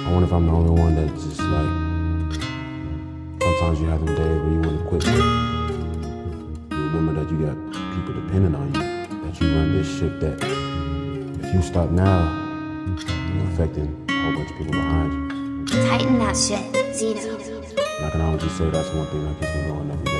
I wonder if I'm the only one that just like, sometimes you have them days where you want to quit. You remember that you got people depending on you, that you run this ship that if you stop now, you're affecting a whole bunch of people behind you. Tighten that shit, Zino. And I can honestly say that's one thing that keeps me going every day.